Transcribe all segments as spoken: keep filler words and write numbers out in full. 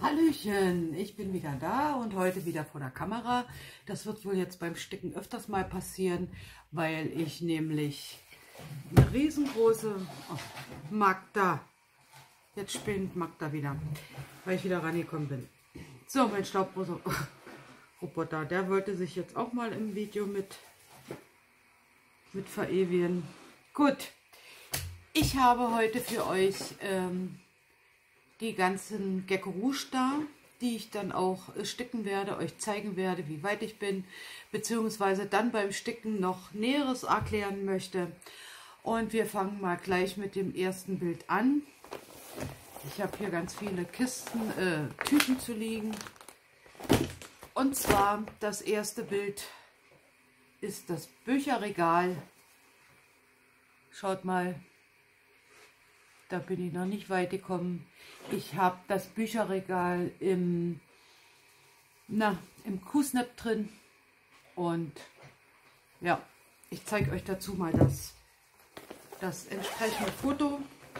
Hallöchen, ich bin wieder da und heute wieder vor der Kamera. Das wird wohl jetzt beim Sticken öfters mal passieren, weil ich nämlich eine riesengroße oh, Magda, jetzt spinnt Magda wieder, weil ich wieder rangekommen bin. So, mein Staubroboter, der wollte sich jetzt auch mal im Video mit, mit verewigen. Gut, ich habe heute für euch ähm, die ganzen Gecko Rouge da, die ich dann auch sticken werde, euch zeigen werde, wie weit ich bin, beziehungsweise dann beim Sticken noch Näheres erklären möchte. Und wir fangen mal gleich mit dem ersten Bild an. Ich habe hier ganz viele Kisten, äh, Tüten zu liegen. Und zwar das erste Bild ist das Bücherregal. Schaut mal. Da bin ich noch nicht weit gekommen. Ich habe das Bücherregal im, na, im Q-Snap drin. Und ja, ich zeige euch dazu mal das, das entsprechende Foto.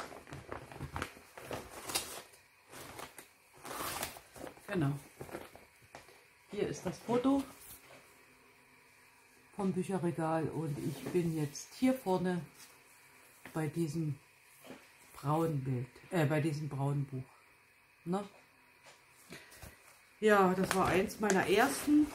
Genau. Hier ist das Foto vom Bücherregal und ich bin jetzt hier vorne bei diesem braunen Bild, äh, bei diesem braunen Buch. Ne? Ja, das war eins meiner ersten.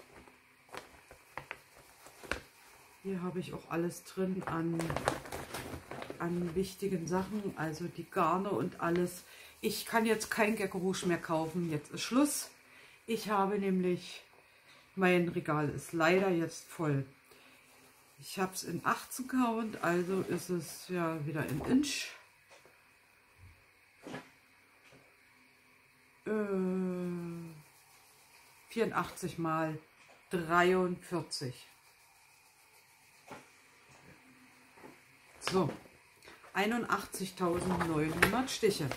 Hier habe ich auch alles drin an, an wichtigen Sachen, also die Garne und alles. Ich kann jetzt kein Gecko Rouge mehr kaufen, jetzt ist Schluss. Ich habe nämlich, mein Regal ist leider jetzt voll. Ich habe es in achtzehn Count, also ist es ja wieder in Inch. vierundachtzig mal dreiundvierzig. So, einundachtzigtausendneunhundert Stiche.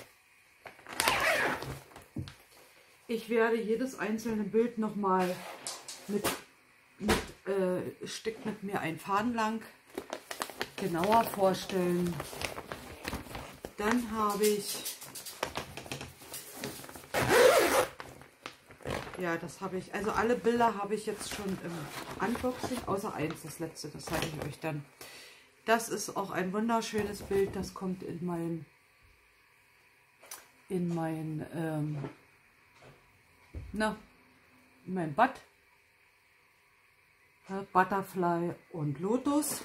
Ich werde jedes einzelne Bild nochmal mit, mit äh, Stick mit mir ein Faden lang genauer vorstellen. Dann habe ich Ja, das habe ich, also alle Bilder habe ich jetzt schon im Unboxing, außer eins, das letzte, das zeige ich euch dann. Das ist auch ein wunderschönes Bild, das kommt in mein, in mein, ähm, na, in mein Bad. Ja, Butterfly und Lotus.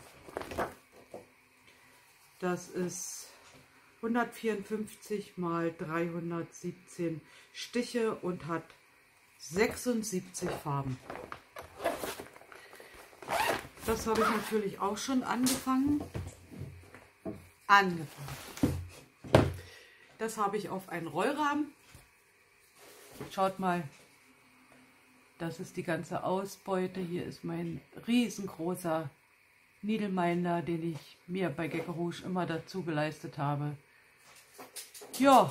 Das ist hundertvierundfünfzig mal dreihundertsiebzehn Stiche und hat sechsundsiebzig Farben. Das habe ich natürlich auch schon angefangen. Angefangen. Das habe ich auf einen Rollrahmen. Schaut mal, das ist die ganze Ausbeute. Hier ist mein riesengroßer Needleminder, den ich mir bei Gecko Rouge immer dazu geleistet habe. Ja.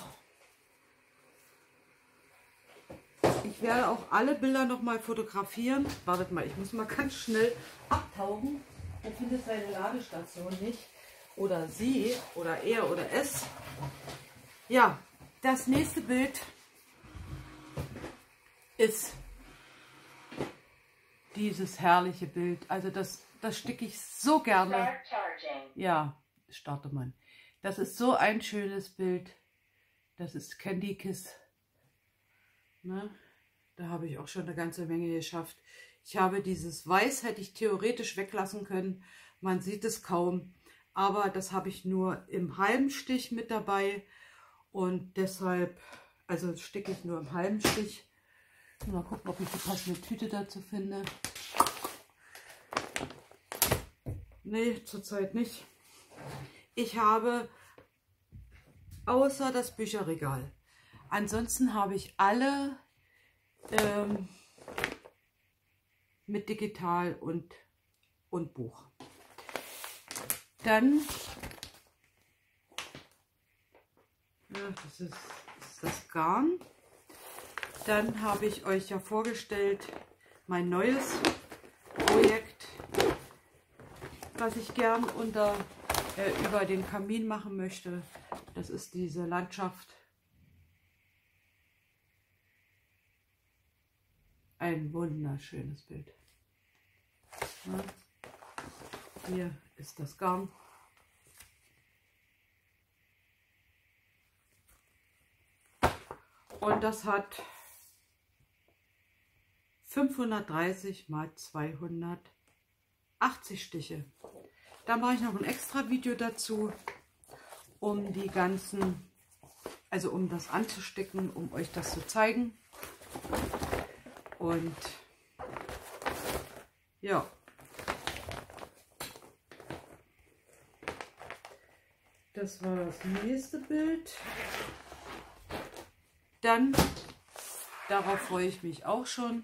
Ich werde auch alle Bilder noch mal fotografieren. Wartet mal, ich muss mal ganz schnell abtauchen. Er findet seine Ladestation nicht. Oder sie, oder er, oder es. Ja, das nächste Bild ist dieses herrliche Bild. Also das, das sticke ich so gerne. Ja, starte man. Das ist so ein schönes Bild. Das ist Candy Kiss. Ne? Da habe ich auch schon eine ganze Menge geschafft. Ich habe dieses Weiß, hätte ich theoretisch weglassen können. Man sieht es kaum. Aber das habe ich nur im halben Stich mit dabei. Und deshalb, also sticke ich nur im halben Stich. Mal gucken, ob ich die passende Tüte dazu finde. Nee, zurzeit nicht. Ich habe außer das Bücherregal. Ansonsten habe ich alle ähm, mit digital und, und Buch. Dann, ja, das ist, das ist das Garn. Dann habe ich euch ja vorgestellt, mein neues Projekt, was ich gern unter, äh, über den Kamin machen möchte. Das ist diese Landschaft ein wunderschönes Bild. Ja. Hier ist das Garn. Und das hat fünfhundertdreißig mal zweihundertachtzig Stiche. Da mache ich noch ein extra Video dazu, um die ganzen, also um das anzusticken, um euch das zu zeigen. Und ja, das war das nächste Bild. Dann, darauf freue ich mich auch schon.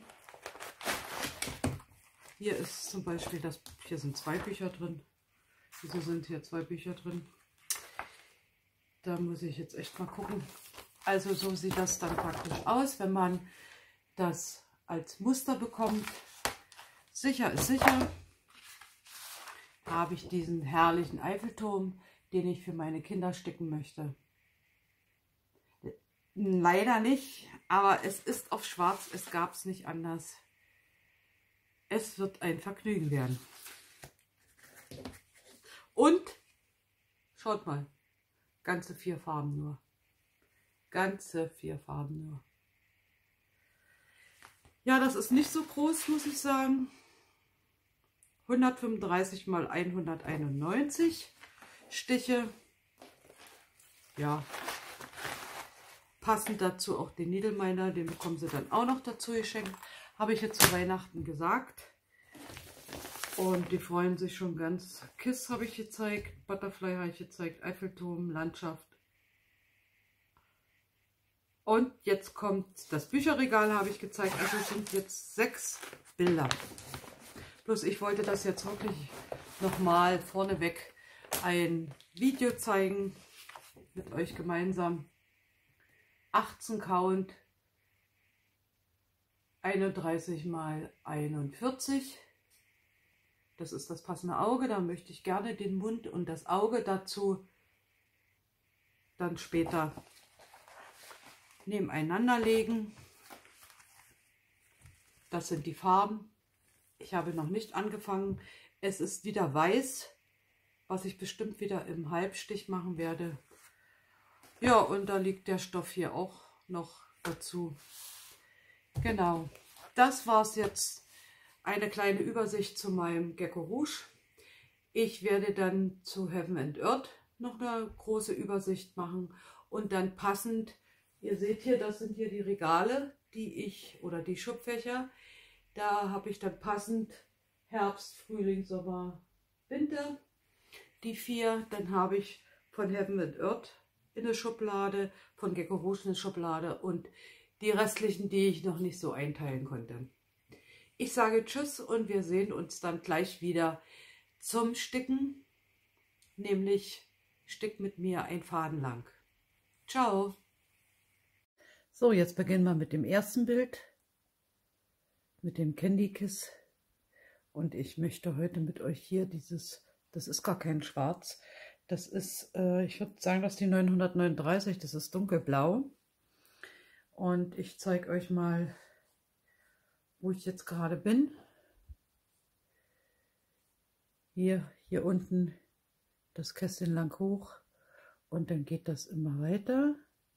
Hier ist zum Beispiel das, hier sind zwei Bücher drin. Wieso sind hier zwei Bücher drin? Da muss ich jetzt echt mal gucken. Also so sieht das dann praktisch aus, wenn man das als Muster bekommt. Sicher ist sicher. Da habe ich diesen herrlichen Eiffelturm, den ich für meine Kinder sticken möchte. Leider nicht, aber es ist auf schwarz, es gab es nicht anders. Es wird ein Vergnügen werden. Und, schaut mal, ganze vier Farben nur. Ganze vier Farben nur. Ja, das ist nicht so groß, muss ich sagen. hundertfünfunddreißig mal hunderteinundneunzig Stiche. Ja. Passend dazu auch den Needle-Miner, den bekommen sie dann auch noch dazu geschenkt. Habe ich jetzt zu Weihnachten gesagt. Und die freuen sich schon ganz. Kiss habe ich gezeigt, Butterfly habe ich gezeigt, Eiffelturm, Landschaft. Und jetzt kommt das Bücherregal, habe ich gezeigt. Also es sind jetzt sechs Bilder. Bloß ich wollte das jetzt wirklich nochmal vorneweg ein Video zeigen mit euch gemeinsam. achtzehn Count, einunddreißig mal einundvierzig. Das ist das passende Auge. Da möchte ich gerne den Mund und das Auge dazu dann später nebeneinander legen. Das sind die Farben. Ich habe noch nicht angefangen. Es ist wieder weiß, was ich bestimmt wieder im Halbstich machen werde. Ja, und da liegt der Stoff hier auch noch dazu. Genau, das war es jetzt. Eine kleine Übersicht zu meinem Gecko Rouge. Ich werde dann zu Heaven and Earth noch eine große Übersicht machen. Und dann passend, ihr seht hier, das sind hier die Regale, die ich, oder die Schubfächer. Da habe ich dann passend Herbst, Frühling, Sommer, Winter. Die vier, dann habe ich von Heaven and Earth in eine Schublade, von Gecko Rouge eine Schublade und die restlichen, die ich noch nicht so einteilen konnte. Ich sage Tschüss und wir sehen uns dann gleich wieder zum Sticken, nämlich Stick mit mir ein Faden lang. Ciao! So, jetzt beginnen wir mit dem ersten Bild, mit dem Candy Kiss. Und ich möchte heute mit euch hier dieses, das ist gar kein Schwarz, das ist, äh, ich würde sagen, das ist die neunhundertneununddreißig, das ist dunkelblau. Und ich zeige euch mal, wo ich jetzt gerade bin. Hier, hier unten das Kästchen lang hoch und dann geht das immer weiter.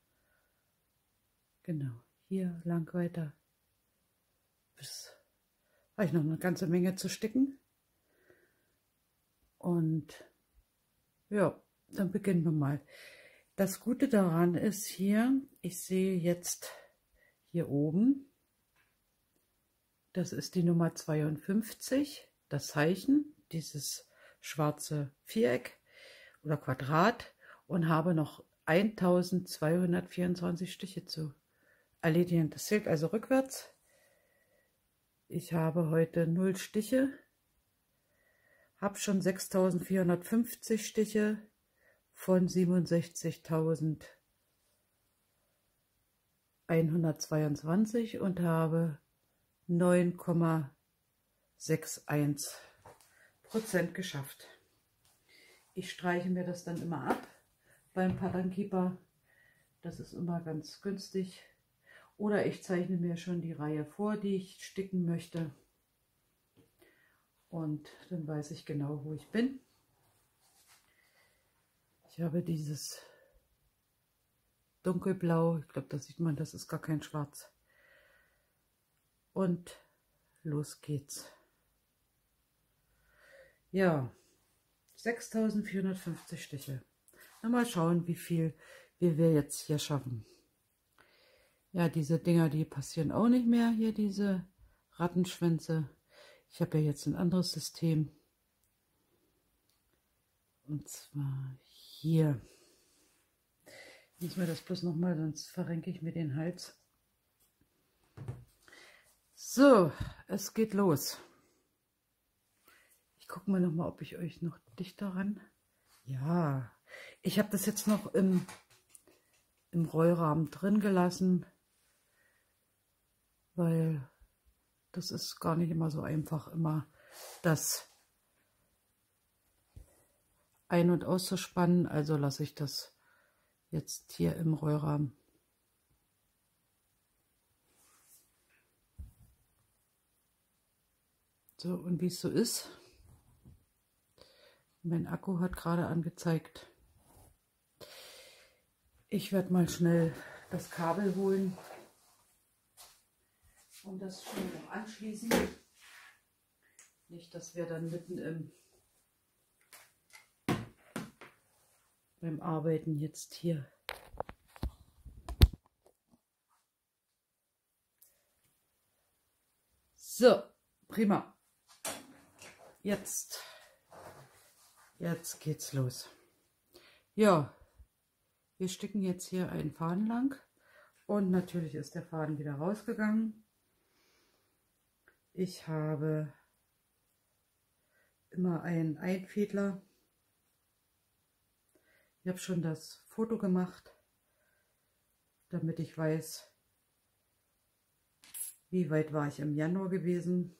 Genau, hier lang weiter. Bis habe ich noch eine ganze Menge zu sticken. Und ja, dann beginnen wir mal. Das Gute daran ist hier, ich sehe jetzt hier oben, das ist die Nummer zweiundfünfzig, das Zeichen, dieses schwarze Viereck oder Quadrat, und habe noch eintausendzweihundertvierundzwanzig Stiche zu erledigen. Das zählt also rückwärts. Ich habe heute null Stiche, habe schon sechstausendvierhundertfünfzig Stiche von siebenundsechzigtausendeinhundertzweiundzwanzig und habe neun Komma einundsechzig Prozent geschafft. Ich streiche mir das dann immer ab beim Pattern Keeper. Das ist immer ganz günstig. Oder ich zeichne mir schon die Reihe vor, die ich sticken möchte. Und dann weiß ich genau, wo ich bin. Ich habe dieses dunkelblau, ich glaube, da sieht man, das ist gar kein Schwarz. Und los geht's. Ja, sechstausendvierhundertfünfzig Stiche. Na, mal schauen, wie viel wie wir jetzt hier schaffen. Ja, diese Dinger, die passieren auch nicht mehr, hier diese Rattenschwänze. Ich habe ja jetzt ein anderes System. Und zwar hier. Ich muss mir das bloß nochmal, sonst verrenke ich mir den Hals. So, es geht los. Ich gucke mal nochmal, ob ich euch noch dichter ran. Ja, ich habe das jetzt noch im, im Rollrahmen drin gelassen, weil das ist gar nicht immer so einfach, immer das ein- und auszuspannen. Also lasse ich das jetzt hier im Rollrahmen. So, und wie es so ist, mein Akku hat gerade angezeigt. Ich werde mal schnell das Kabel holen und das schon noch anschließen. Nicht, dass wir dann mitten im beim Arbeiten jetzt hier so, prima. Jetzt, jetzt geht's los. Ja, wir sticken jetzt hier einen Faden lang und natürlich ist der Faden wieder rausgegangen. Ich habe immer einen Einfädler. Ich habe schon das Foto gemacht, damit ich weiß, wie weit war ich im Januar gewesen.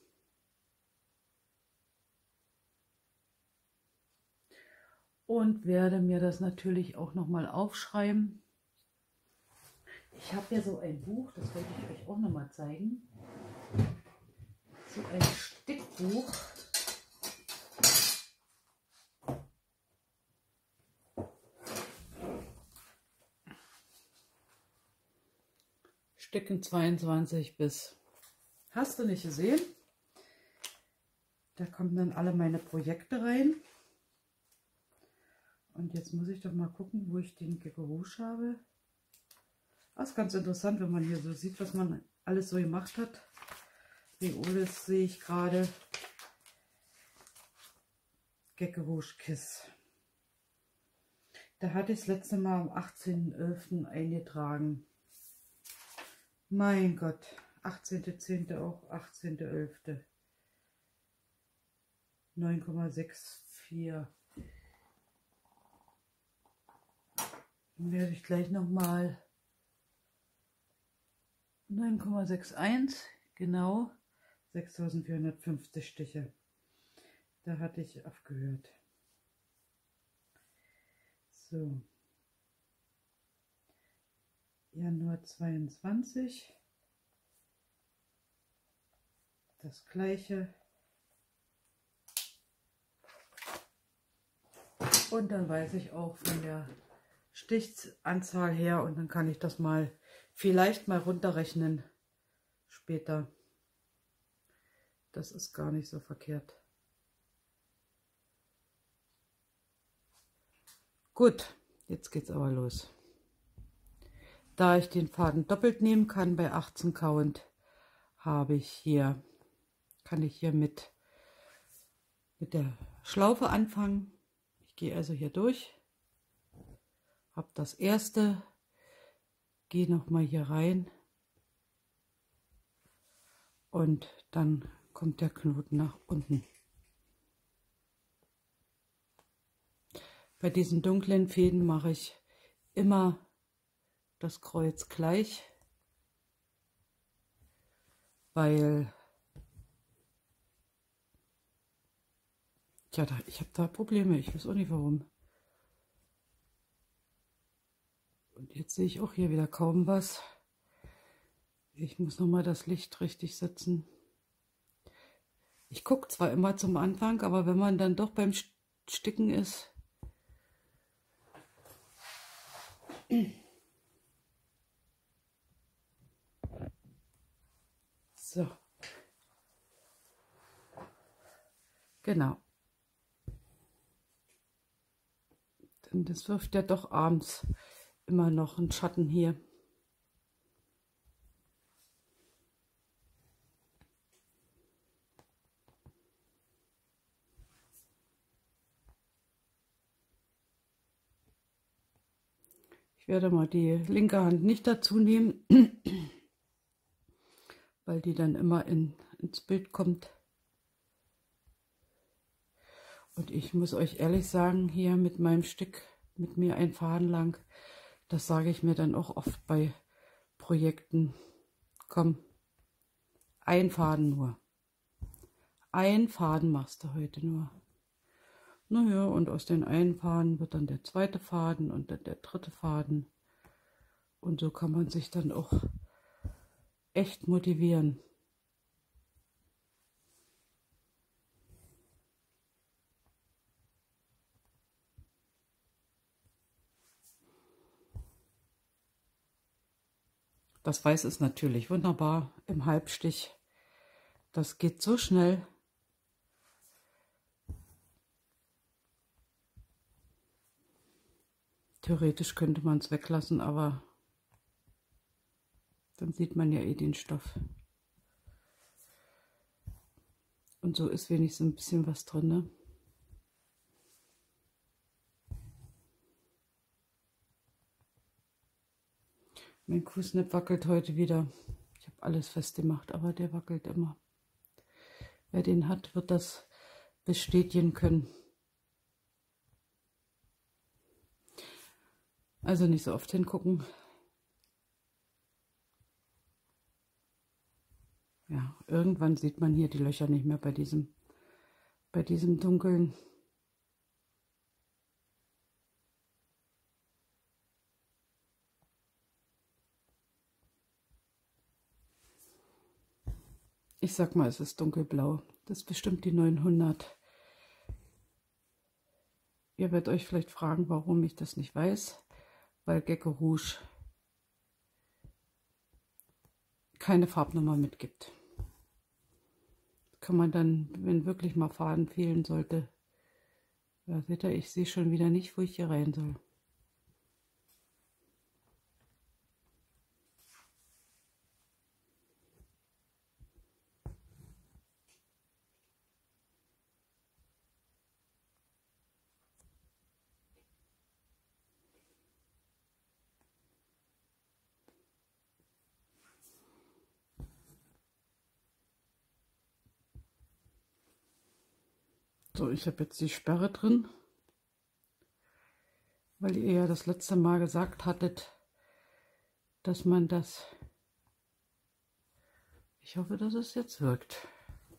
Und werde mir das natürlich auch noch mal aufschreiben. Ich habe ja so ein Buch, das wollte ich euch auch noch mal zeigen. So ein Stickbuch. Sticken zweiundzwanzig bis. Hast du nicht gesehen? Da kommen dann alle meine Projekte rein. Und jetzt muss ich doch mal gucken, wo ich den Gecko Rouge habe. Das ist ganz interessant, wenn man hier so sieht, was man alles so gemacht hat. Violes sehe ich gerade. Gecko Rouge Kiss. Da hatte ich das letzte Mal am achtzehnten elften eingetragen. Mein Gott, achtzehnter zehnter auch, achtzehnter elfter neun Komma vierundsechzig. Dann werde ich gleich nochmal neun Komma einundsechzig, genau, sechstausendvierhundertfünfzig Stiche. Da hatte ich aufgehört. So. Januar zweiundzwanzig. Das gleiche. Und dann weiß ich auch von der Stichanzahl her und dann kann ich das mal vielleicht mal runterrechnen später. Das ist gar nicht so verkehrt. Gut, jetzt geht's aber los. Da ich den Faden doppelt nehmen kann bei achtzehn Count, habe ich hier, kann ich hier mit, mit der Schlaufe anfangen. Ich gehe also hier durch, habe das erste, gehe noch mal hier rein und dann kommt der Knoten nach unten. Bei diesen dunklen Fäden mache ich immer das Kreuz gleich, weil ja, da, ich habe da Probleme, ich weiß auch nicht warum. Und jetzt sehe ich auch hier wieder kaum was. Ich muss noch mal das Licht richtig setzen. Ich gucke zwar immer zum Anfang, aber wenn man dann doch beim Sticken ist, so, genau. Denn das wirft ja doch abends immer noch einen Schatten hier. Ich werde mal die linke Hand nicht dazu nehmen, weil die dann immer in, ins Bild kommt. Und ich muss euch ehrlich sagen, hier mit meinem Stick, mit mir ein Faden lang, das sage ich mir dann auch oft bei Projekten. Komm, ein Faden nur. Ein Faden machst du heute nur. Naja, und aus den einen Faden wird dann der zweite Faden und dann der dritte Faden. Und so kann man sich dann auch echt motivieren. Das Weiß ist natürlich wunderbar im Halbstich. Das geht so schnell. Theoretisch könnte man es weglassen, aber dann sieht man ja eh den Stoff. Und so ist wenigstens ein bisschen was drin, ne? Mein Kuhsnap wackelt heute wieder. Ich habe alles festgemacht, aber der wackelt immer. Wer den hat, wird das bestätigen können. Also nicht so oft hingucken. Ja, irgendwann sieht man hier die Löcher nicht mehr bei diesem, bei diesem Dunkeln. Ich sag mal, es ist dunkelblau. Das ist bestimmt die neunhundert. Ihr werdet euch vielleicht fragen, warum ich das nicht weiß. Weil Gecko Rouge keine Farbnummer mitgibt. Kann man dann, wenn wirklich mal Faden fehlen sollte, ja, seht ihr, ich sehe schon wieder nicht, wo ich hier rein soll. So, ich habe jetzt die Sperre drin, weil ihr ja das letzte Mal gesagt hattet, dass man das, ich hoffe, dass es jetzt wirkt.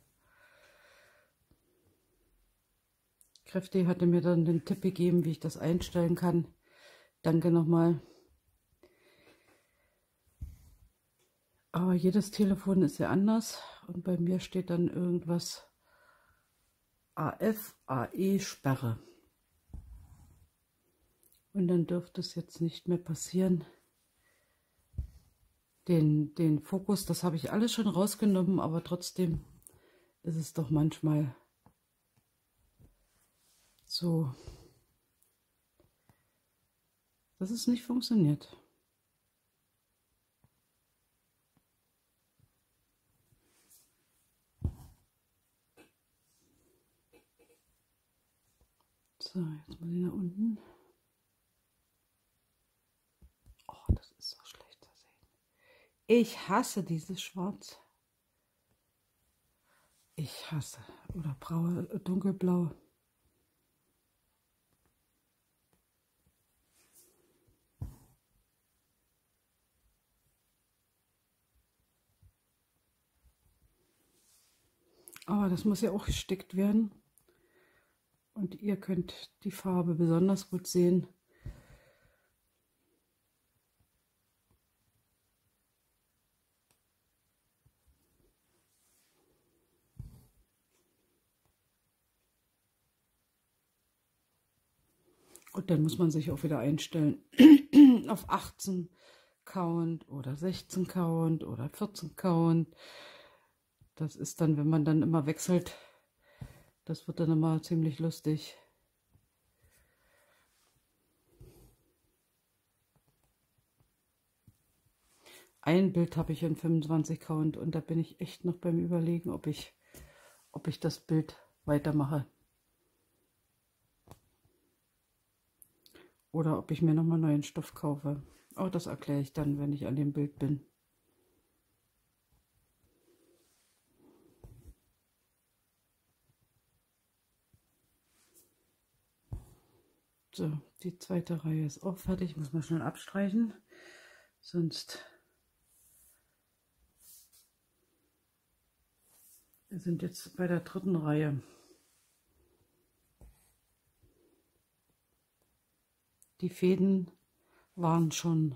Kräfti hatte mir dann den Tipp gegeben, wie ich das einstellen kann. Danke nochmal. Aber jedes Telefon ist ja anders und bei mir steht dann irgendwas A F A E Sperre. Und dann dürfte es jetzt nicht mehr passieren. Den, den Fokus, das habe ich alles schon rausgenommen, aber trotzdem ist es doch manchmal so, dass es nicht funktioniert. So, jetzt muss ich nach unten. Oh, das ist so schlecht zu sehen. Ich hasse dieses Schwarz. Ich hasse. Oder braue, dunkelblau. Aber das muss ja auch gestickt werden. Und ihr könnt die Farbe besonders gut sehen. Und dann muss man sich auch wieder einstellen auf achtzehn Count oder sechzehn Count oder vierzehn Count. Das ist dann, wenn man dann immer wechselt, das wird dann immer ziemlich lustig. Ein Bild habe ich in fünfundzwanzig Count und da bin ich echt noch beim Überlegen, ob ich, ob ich das Bild weitermache. Oder ob ich mir nochmal neuen Stoff kaufe. Auch das erkläre ich dann, wenn ich an dem Bild bin. So, die zweite Reihe ist auch fertig. Muss man schnell abstreichen. Sonst wir sind jetzt bei der dritten Reihe. Die Fäden waren schon,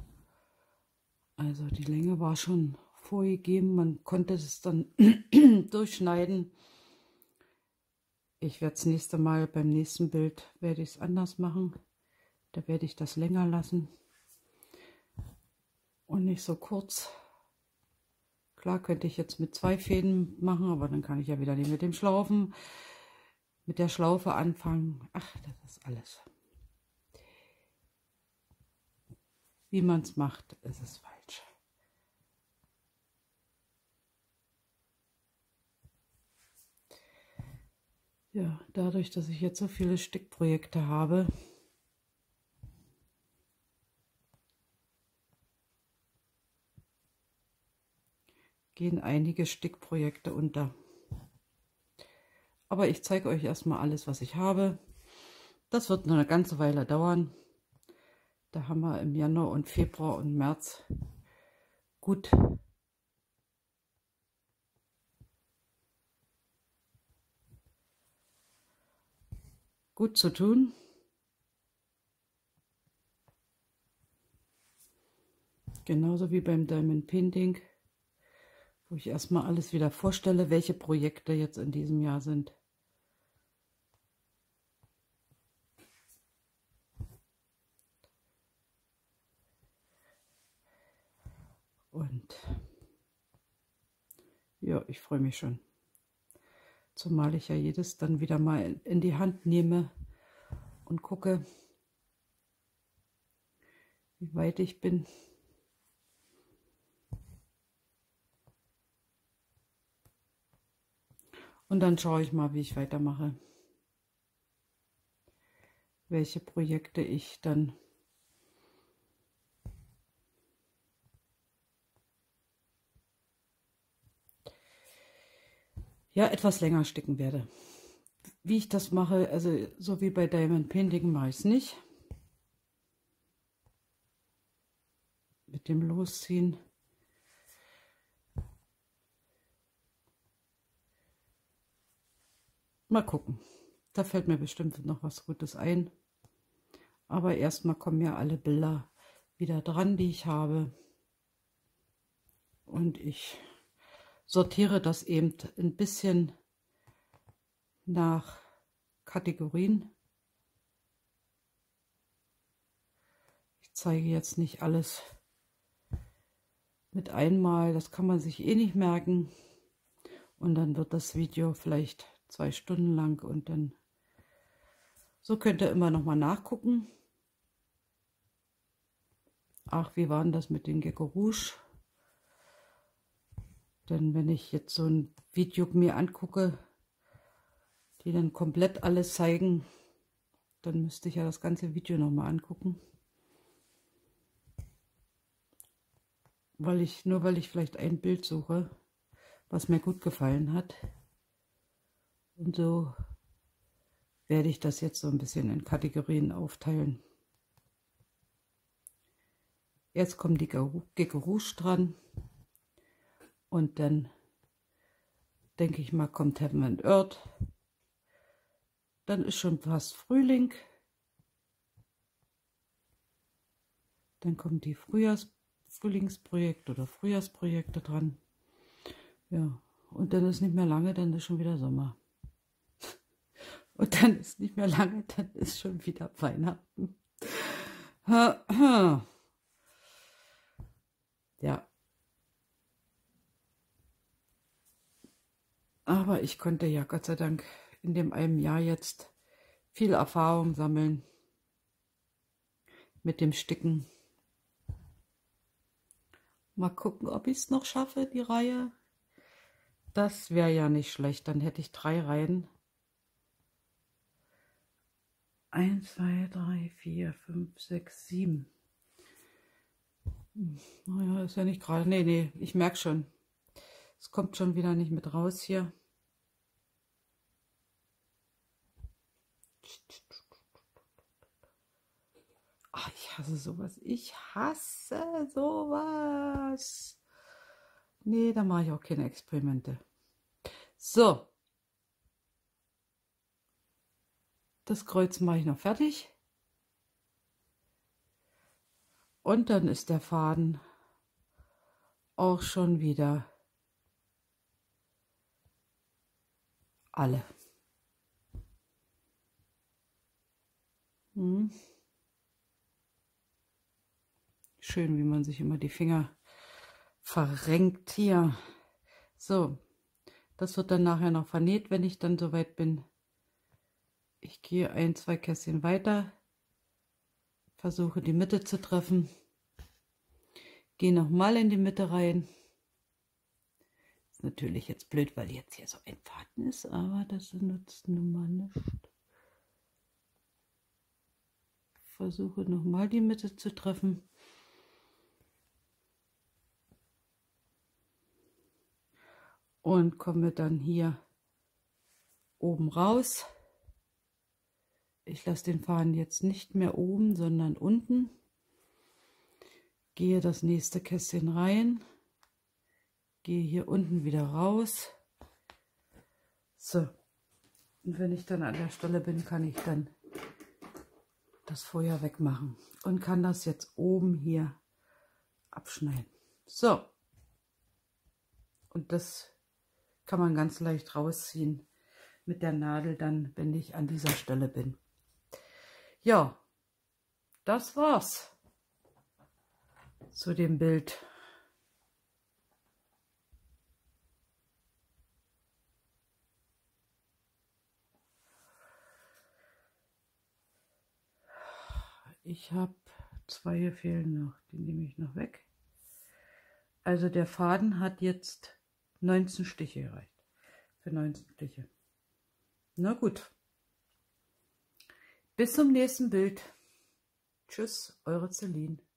also die Länge war schon vorgegeben. Man konnte es dann durchschneiden. Ich werde das nächste Mal beim nächsten Bild werde ich es anders machen. Da werde ich das länger lassen und nicht so kurz. Klar könnte ich jetzt mit zwei Fäden machen, aber dann kann ich ja wieder nicht mit dem Schlaufen, mit der Schlaufe anfangen. Ach, das ist alles. Wie man es macht, ist es falsch. Ja, dadurch, dass ich jetzt so viele Stickprojekte habe, gehen einige Stickprojekte unter. Aber ich zeige euch erstmal alles, was ich habe. Das wird noch eine ganze Weile dauern. Da haben wir im Januar und Februar und März gut gut zu tun. Genauso wie beim Diamond Painting, wo ich erstmal alles wieder vorstelle, welche Projekte jetzt in diesem Jahr sind. Und ja, ich freue mich schon. Zumal ich ja jedes dann wieder mal in die Hand nehme und gucke, wie weit ich bin. Und dann schaue ich mal, wie ich weitermache. Welche Projekte ich dann ja etwas länger sticken werde. Wie ich das mache, also so wie bei Diamond Painting mache ich es nicht. Mit dem Losziehen. Mal gucken. Da fällt mir bestimmt noch was Gutes ein. Aber erstmal kommen ja alle Bilder wieder dran, die ich habe. Und ich sortiere das eben ein bisschen nach Kategorien. Ich zeige jetzt nicht alles mit einmal, das kann man sich eh nicht merken. Und dann wird das Video vielleicht zwei Stunden lang und dann so könnt ihr immer noch mal nachgucken. Ach, wie war denn das mit den Gecko Rouge? Denn wenn ich jetzt so ein Video mir angucke, die dann komplett alles zeigen, dann müsste ich ja das ganze Video noch mal angucken. Weil ich, nur weil ich vielleicht ein Bild suche, was mir gut gefallen hat. Und so werde ich das jetzt so ein bisschen in Kategorien aufteilen. Jetzt kommt die Gecko Rouge dran. Und dann denke ich mal, kommt Heaven and Earth. Dann ist schon fast Frühling. Dann kommen die Frühjahrs Frühlingsprojekte oder Frühjahrsprojekte dran. Ja, und dann ist nicht mehr lange, dann ist schon wieder Sommer. Und dann ist nicht mehr lange, dann ist schon wieder Weihnachten. Ja. Aber ich konnte ja Gott sei Dank in dem einen Jahr jetzt viel Erfahrung sammeln mit dem Sticken. Mal gucken, ob ich es noch schaffe, die Reihe. Das wäre ja nicht schlecht, dann hätte ich drei Reihen. Eins, zwei, drei, vier, fünf, sechs, sieben. Naja, ist ja nicht gerade. Nee, nee, ich merke schon. Es kommt schon wieder nicht mit raus hier. Ach, ich hasse sowas. Ich hasse sowas. Nee, da mache ich auch keine Experimente. So. Das Kreuz mache ich noch fertig. Und dann ist der Faden auch schon wieder alle. Hm. Schön, wie man sich immer die Finger verrenkt hier. So, das wird dann nachher noch vernäht, wenn ich dann soweit bin. Ich gehe ein, zwei Kästchen weiter, versuche die Mitte zu treffen, gehe nochmal in die Mitte rein. Ist natürlich jetzt blöd, weil jetzt hier so ein Faden ist, aber das nutzt nun mal nichts. Versuche nochmal die Mitte zu treffen. Und komme dann hier oben raus. Ich lasse den Faden jetzt nicht mehr oben, sondern unten. Gehe das nächste Kästchen rein. Gehe hier unten wieder raus. So. Und wenn ich dann an der Stelle bin, kann ich dann das Feuer wegmachen. Und kann das jetzt oben hier abschneiden. So. Und das kann man ganz leicht rausziehen mit der Nadel dann, wenn ich an dieser Stelle bin. Ja, das war's zu dem Bild. Ich habe zwei hier fehlen noch, die nehme ich noch weg. Also der Faden hat jetzt neunzehn Stiche gereicht. Für neunzehn Stiche. Na gut. Bis zum nächsten Bild. Tschüss, eure Celine.